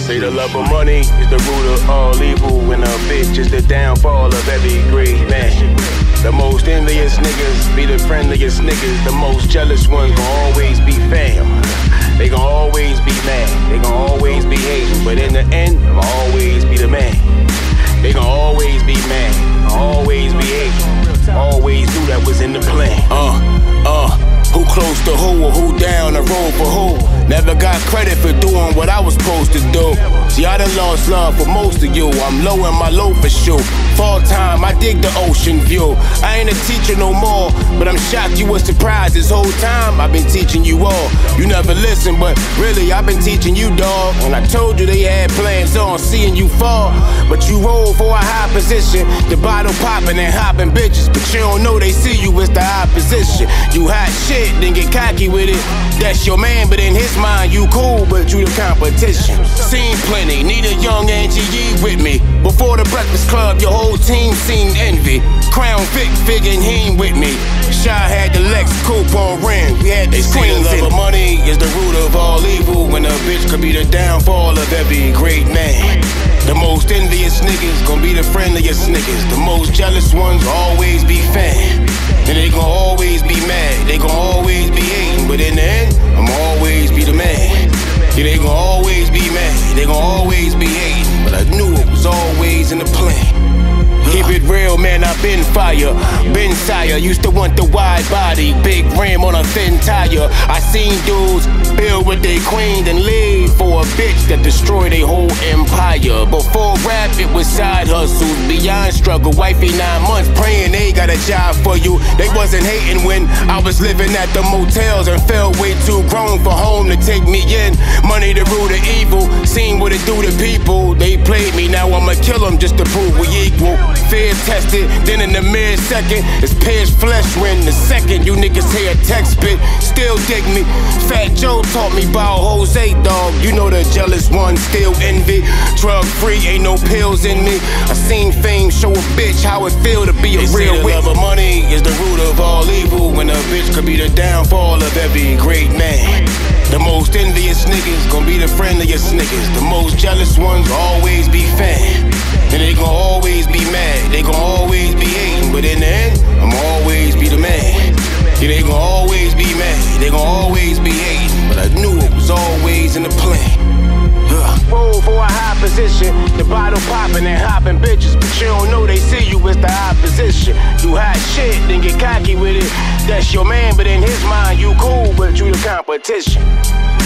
Say the love of money is the root of all evil, and a bitch is the downfall of every great man. The most envious niggas be the friendliest niggas. The most jealous ones gon' always be fam. They gon' always be mad, they gon' always be hating, but in the end, I'ma always be the man. They gon' always be mad, always be hating. Always knew that was in the plan. Who close to who or who down the road for who? Never got credit for doing what I was supposed to do. See, I done lost love for most of you. I'm low in my low for sure. Fall time, I dig the ocean view. I ain't a teacher no more, but I'm shocked you were surprised this whole time. I've been teaching you all. You never listen, but really I've been teaching you, dog. And I told you they had plans on seeing you fall, but you roll for a high position. The bottle popping and hopping bitches, but you don't know they see you as the opposition. You hot shit, then get cocky with it. That's your man, but in his mind you cool, but you the competition. Seen plenty, need a young Angie with me. Before the Breakfast Club, your whole team seen envy. Crown Vic, Fig, and Heen with me. Shy had the Lex coupe on rim. We had the screens. The love of money is the root of all evil, when a bitch could be the downfall of every great man. The most envious niggas gon' be the friendliest niggas. The most jealous ones always be fan. And they gon' always be mad, they gon' always be hating, but in the end, I'ma always be the man. Yeah, they gon' always be mad, they gon' always be hating, but I knew it was always in the plan. Keep it real, man, I've been fire, been sire. Used to want the wide body, big rim on a thin tire. I seen dudes build with their queen, then leave for a bitch that destroyed their whole empire. Before rap, it was side hustles, beyond struggle. Wifey 9 months praying they got a job for you. They wasn't hating when I was living at the motels and felt way too grown for home to take me in. Money the root of evil, seen what it do to people. They played me, now I'ma kill them just to prove we equal. Fear tested, then in the mere second, it's pierced flesh when the second you niggas hear a text spit. Still dig me. Fat Joe taught me about Jose, dog. You know the jealous one still envy. Drug free, ain't no pills in me. I seen fame show a bitch how it feel to be a real wit. The love of money is the root of all evil, when a bitch could be the downfall of every great man. The most envious niggas gon' be the friendliest niggas. The most jealous ones always be fan. And they gon' always be mad, they gon' always be hating, but in the end, I'ma always be the man. Yeah, they gon' always be mad, they gon' always be hating, but I knew it was always in the plan. Roll for a high position, the bottle popping and hopping bitches, but you don't know they see you as the opposition. You hot shit, then get cocky with it. That's your man, but in his mind you cool, but you the competition.